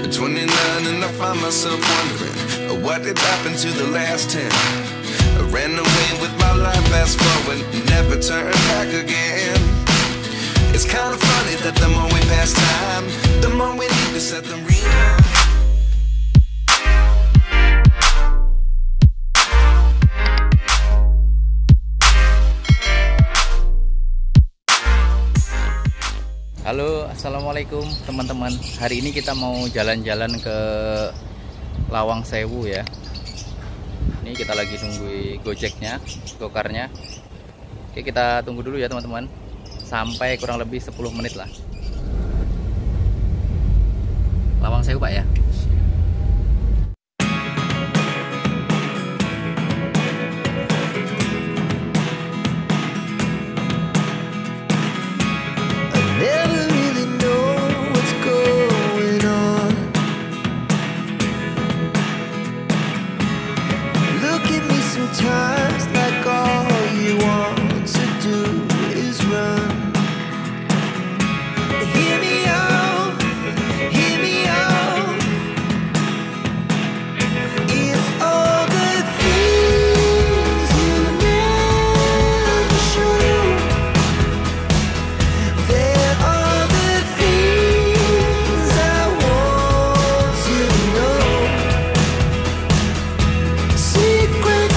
29 and I find myself wondering what did happen to the last 10. I ran away with my life, fast forward, never turn back again. It's kind of funny that the more we pass time, the more we need to set the rewind. Halo, assalamualaikum teman-teman. Hari ini kita mau jalan-jalan ke Lawang Sewu ya. Ini kita lagi nunggu gojeknya, gokarnya. Oke, kita tunggu dulu ya teman-teman. Sampai kurang lebih 10 menit lah. Lawang Sewu Pak ya. Sometimes like all you want to do is run. Hear me out, hear me out. If all the things you never show, there are the things I want to know. Secrets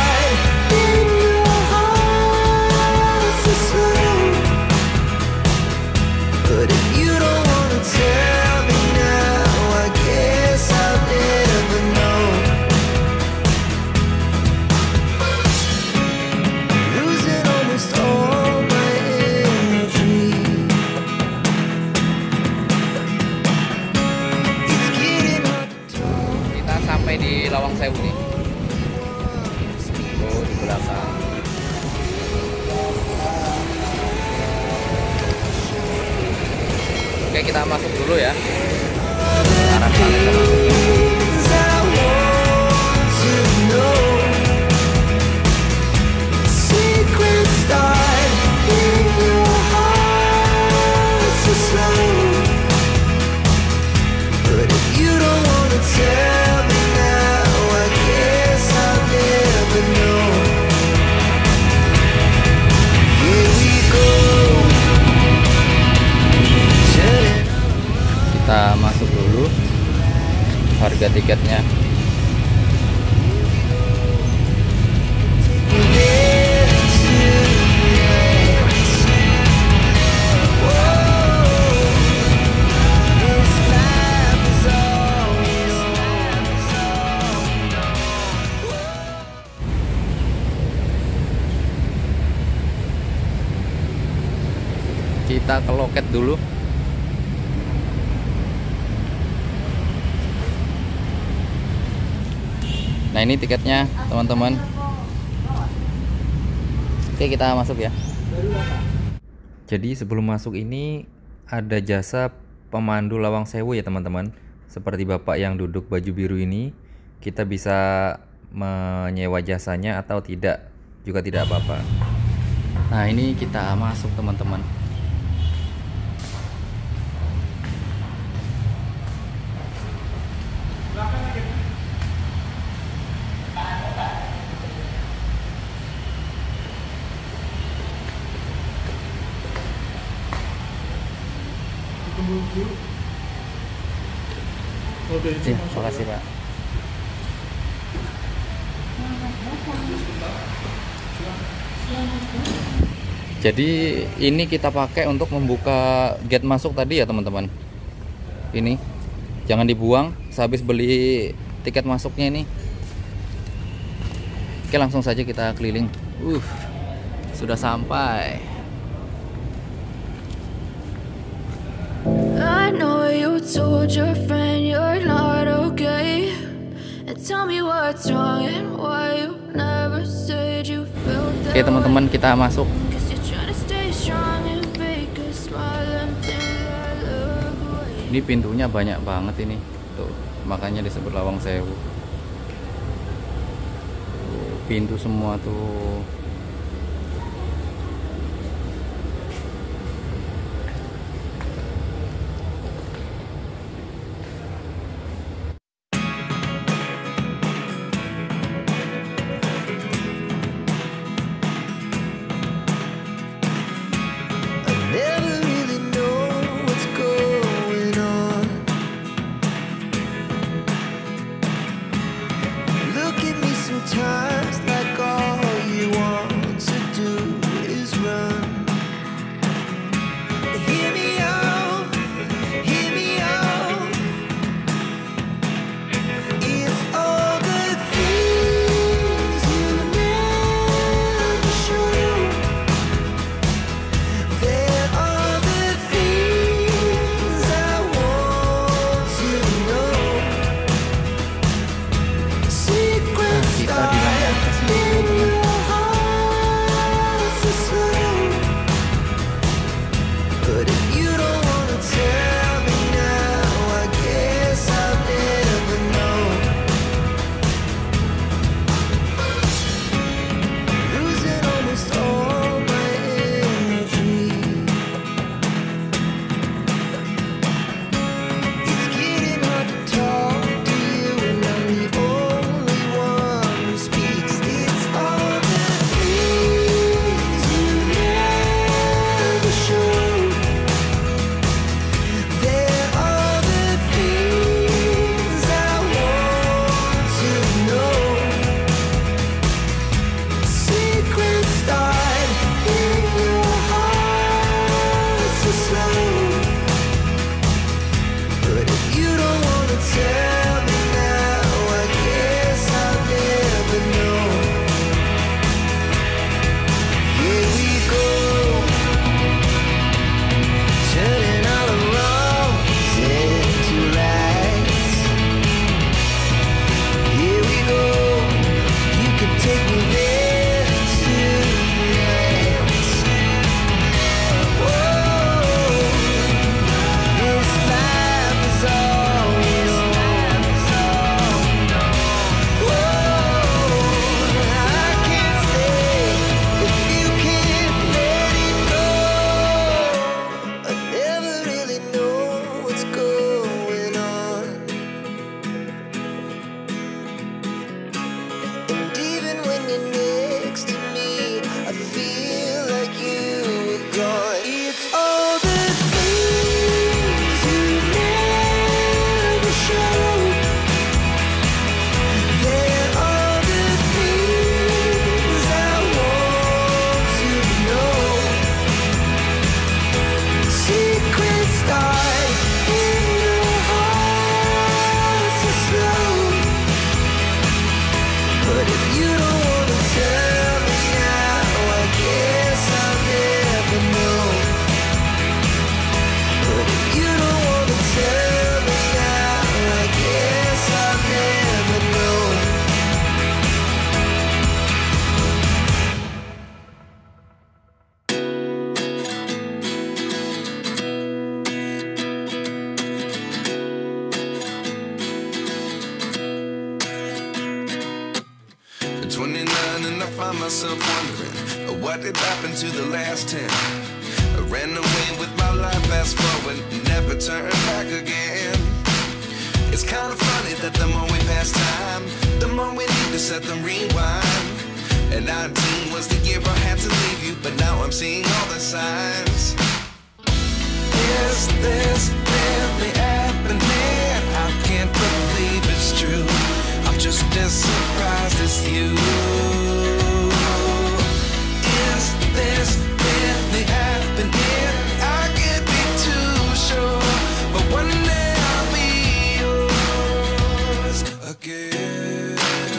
di Lawang Sewu nih. Oh, di belakang. Oke, kita masuk dulu ya. Arah sana kita masuk. Kita masuk dulu. Harga tiketnya kita ke loket dulu. Nah, ini tiketnya teman-teman. Oke, kita masuk ya. Jadi sebelum masuk ini ada jasa pemandu Lawang Sewu ya teman-teman. Seperti bapak yang duduk baju biru ini, kita bisa menyewa jasanya atau tidak, juga tidak apa-apa. Nah, ini kita masuk teman-teman. Ya, makasih Pak. Jadi ini kita pakai untuk membuka gate masuk tadi ya teman-teman. Ini jangan dibuang sehabis beli tiket masuknya ini. Oke, langsung saja kita keliling. Sudah sampai. I know you told your friend you're not okay, and tell me what's wrong and why you never said you felt that. Oke teman-teman, kita masuk. Ini pintunya banyak banget ini. Tuh, makanya disebut Lawang Sewu. Pintu semua tuh. find myself wondering, what did happen to the last 10? I ran away with my life, fast forward, never turn back again. It's kind of funny that the more we pass time, the more we need to set them rewind. And 19 was the year I had to leave you, but now I'm seeing all the signs. Is this really happening? I can't believe it's true. I'm just as surprised as you. Is this really happening? I can't be too sure, but one day I'll be yours again.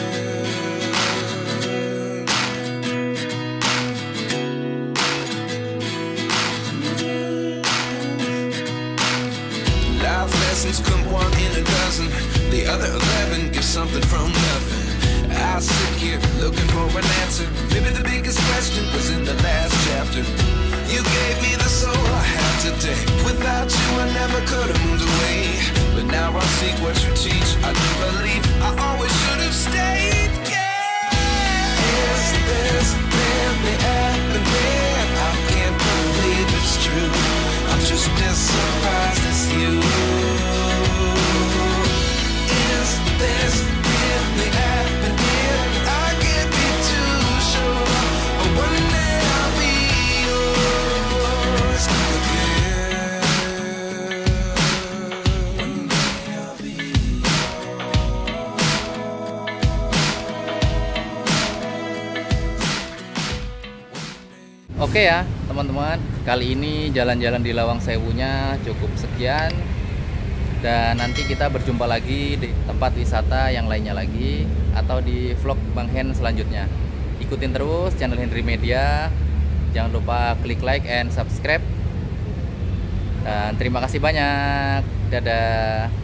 Life lessons come one in a dozen. The other 11 give something from nothing. I sit here looking for an answer. Maybe the biggest question was in the last chapter. You gave me the soul I have today. Without you I never could have moved away. But now I see what you teach. I do believe I always should have stayed. Yeah. Is this really happening? I can't believe it's true. I'm just as surprised as you. Is this really happening? I can't be too sure, but one day I'll be yours again. One day I'll be yours. Oke ya teman-teman, kali ini jalan-jalan di Lawang Sewunya cukup sekian. Dan nanti kita berjumpa lagi di tempat wisata yang lainnya lagi, atau di vlog Bang Hen selanjutnya. Ikutin terus channel Henry Media. Jangan lupa klik like and subscribe. Dan terima kasih banyak. Dadah.